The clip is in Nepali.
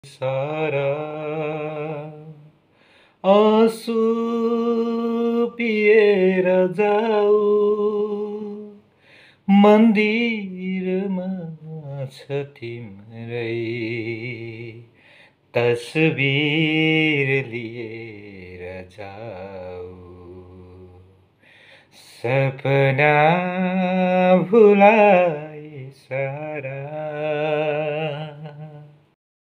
सारा आँसु पिएर जाऊ मन्दिरमा छ तिम्रै तस्बिर लिएर जाऊ सपना भुलाए सारा